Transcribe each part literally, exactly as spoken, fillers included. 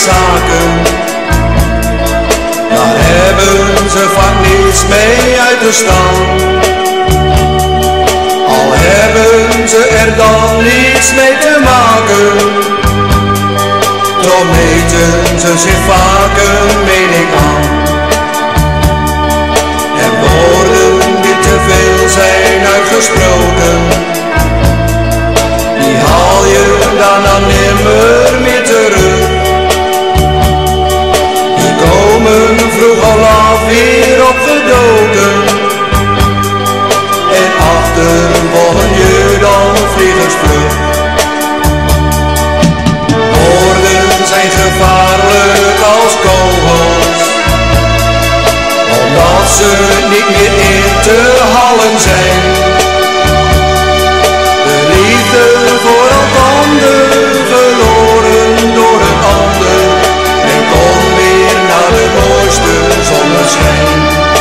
zaken. Daar hebben ze vaak niets mee uit te staan. Al hebben ze er dan niets mee te maken, toch meten ze zich vaak een mening aan. En woorden die te veel zijn uitgesproken, die haal je daarna nimmer meer terug. Die komen vroeg al af weer opgedoken, en achtervolgen je dan vliegensvlug. Woorden zijn gevaarlijk als kogels, omdat ze niet meer in te hallen zijn. De liefde voor elkander verloren door een ander, en kom weer naar de mooiste zonneschijn.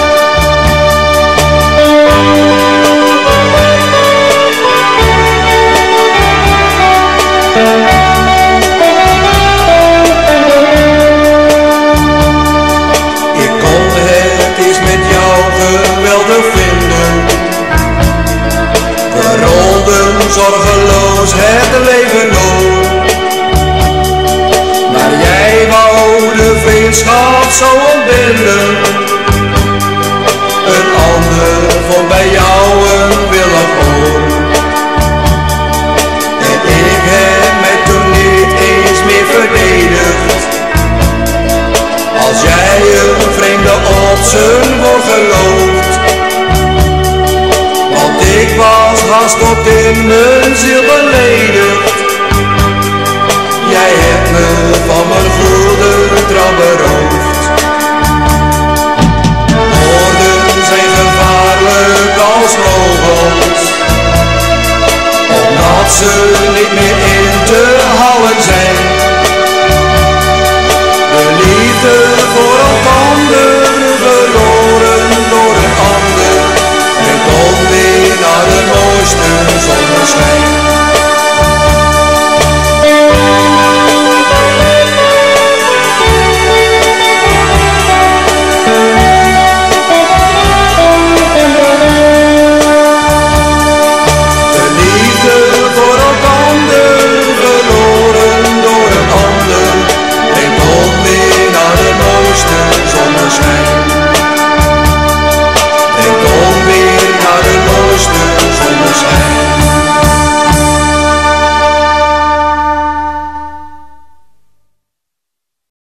Ik kon het eens met jou geweldig vinden. We rolden zorgeloos het leven door. Maar jij wou de vriendschap zo ontbinden. Een ander vond bij jou een willig oor. En ik heb mij toen niet eens meer verdedigd. Als jij een vreemde op zijn woord gelooft. Want ik was haast tot in mijn ziel